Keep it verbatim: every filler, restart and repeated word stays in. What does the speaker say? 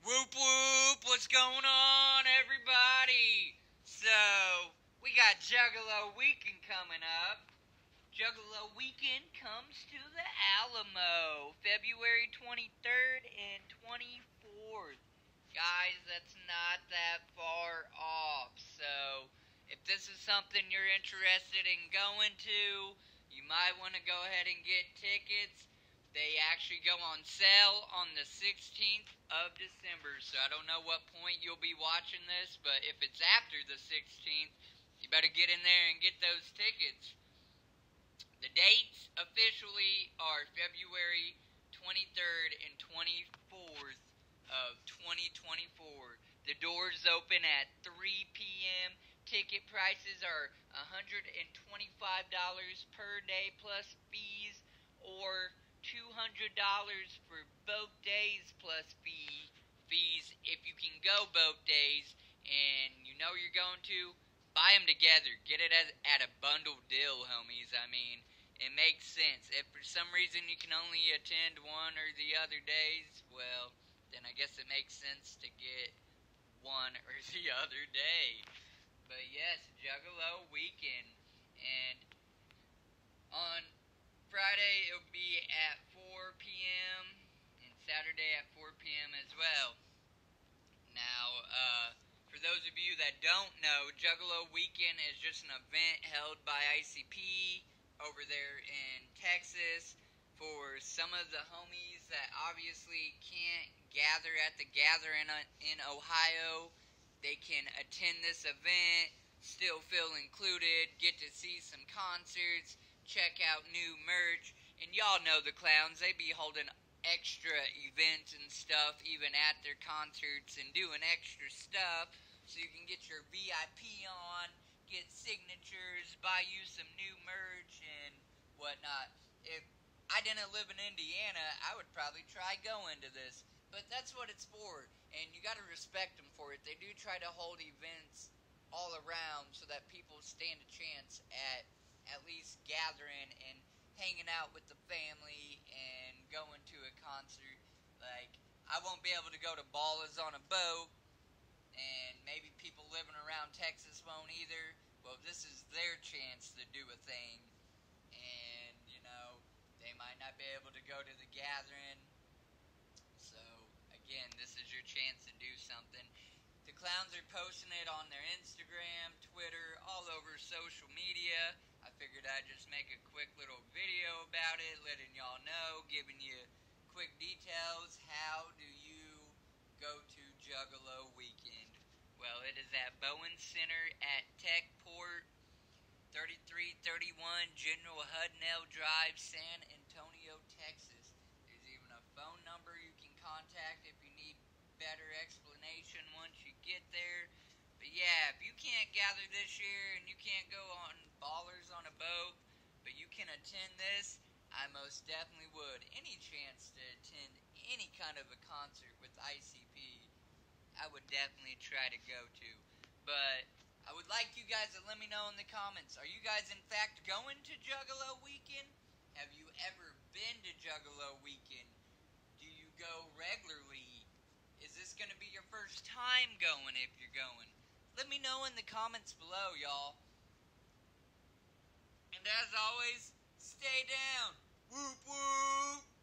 Whoop whoop, what's going on, everybody? So, we got Juggalo Weekend coming up. Juggalo Weekend comes to the Alamo, February twenty-third and twenty-fourth. Guys, that's not that far off. So, if this is something you're interested in going to, you might want to go ahead and get tickets. They actually go on sale on the sixteenth of December, so I don't know what point you'll be watching this, but if it's after the sixteenth, you better get in there and get those tickets. The dates officially are February twenty-third and twenty-fourth of twenty twenty-four. The doors open at three p.m. Ticket prices are one hundred twenty-five dollars per day plus fees, or two hundred dollars for both days plus fee fees if you can go both days and you know you're going to. Buy them together. Get it at, at a bundle deal, homies. I mean, it makes sense. If for some reason you can only attend one or the other days, well, then I guess it makes sense to get one or the other day. But yes, Juggalo Weekend. And on Friday it'll be at four p.m. and Saturday at four p.m. as well. Now, uh... for those of you that don't know, Juggalo Weekend is just an event held by I C P over there in Texas for some of the homies that obviously can't gather at the gathering in Ohio. They can attend this event, still feel included, get to see some concerts, check out new merch, and y'all know the clowns, they be holding extra events and stuff even at their concerts and doing extra stuff so you can get your V I P on, get signatures, buy you some new merch and whatnot. If I didn't live in Indiana, I would probably try going to this, but that's what it's for, and you gotta respect them for it. They do try to hold events all around so that people stand a chance at at least gathering and hanging out with the family and going to a concert. Like, I won't be able to go to Ballas on a boat, and maybe people living around Texas won't either. Well, this is their chance to do a thing, and, you know, they might not be able to go to the gathering. So, again, this is your chance to do something. The clowns are posting it on their Instagram, Twitter, all over social media. I figured I'd just make a quick little video about it, letting y'all know, giving you quick details. How do you go to Juggalo Weekend? Well, it is at Bowen Center at Techport, thirty-three thirty-one General Hudnell Drive, San Antonio, Texas. There's even a phone number you can contact if you need better explanation once you get there. But yeah, if you can't gather this year and you can't go on Ballers on a boat, but you can attend this, I most definitely would. Any chance to attend any kind of a concert with I C P, I would definitely try to go to. But I would like you guys to let me know in the comments, are you guys in fact going to Juggalo Weekend? Have you ever been to Juggalo Weekend? Do you go regularly? Is this going to be your first time going if you're going? Let me know in the comments below, y'all. And as always, stay down. Whoop whoop.